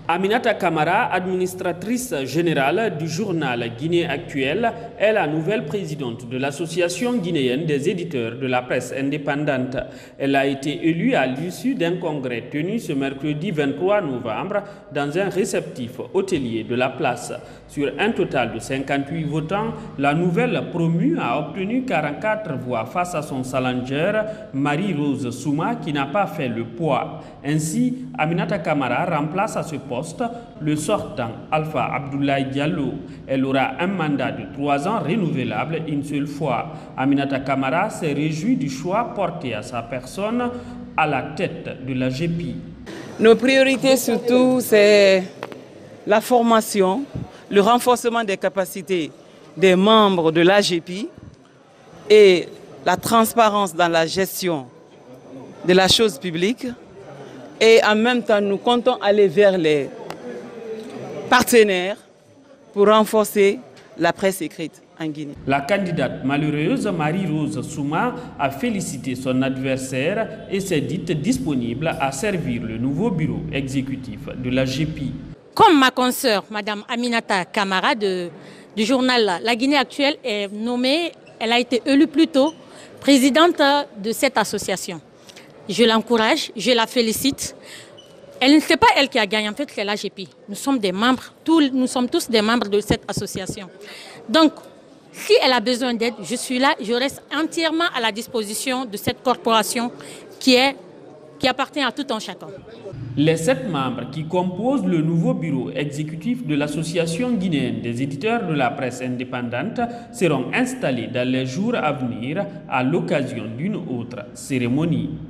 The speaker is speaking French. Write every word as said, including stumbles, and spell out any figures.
Aminata Camara, administratrice générale du journal Guinée Actuelle, est la nouvelle présidente de l'Association guinéenne des éditeurs de la presse indépendante. Elle a été élue à l'issue d'un congrès tenu ce mercredi vingt-trois novembre dans un réceptif hôtelier de la place. Sur un total de cinquante-huit votants, la nouvelle promue a obtenu quarante-quatre voix face à son challenger Marie-Rose Souma qui n'a pas fait le poids. Ainsi, Aminata Camara remplace à ce poste le sortant Alpha Abdoulaye Diallo. Elle aura un mandat de trois ans renouvelable une seule fois. Aminata Camara s'est réjouie du choix porté à sa personne à la tête de la G P I. Nos priorités surtout, c'est la formation, le renforcement des capacités des membres de la G P I et la transparence dans la gestion de la chose publique. Et en même temps, nous comptons aller vers les partenaires pour renforcer la presse écrite en Guinée. La candidate malheureuse Marie-Rose Souma a félicité son adversaire et s'est dite disponible à servir le nouveau bureau exécutif de la G P I. Comme ma consoeur, Madame Aminata Camara de, du journal La Guinée Actuelle est nommée, elle a été élue plus tôt présidente de cette association. Je l'encourage, je la félicite. Elle ne c'est pas elle qui a gagné, en fait c'est la G P I. Nous sommes des membres, tous, nous sommes tous des membres de cette association. Donc, si elle a besoin d'aide, je suis là, je reste entièrement à la disposition de cette corporation qui, est, qui appartient à tout un chacun. Les sept membres qui composent le nouveau bureau exécutif de l'Association guinéenne des éditeurs de la presse indépendante seront installés dans les jours à venir à l'occasion d'une autre cérémonie.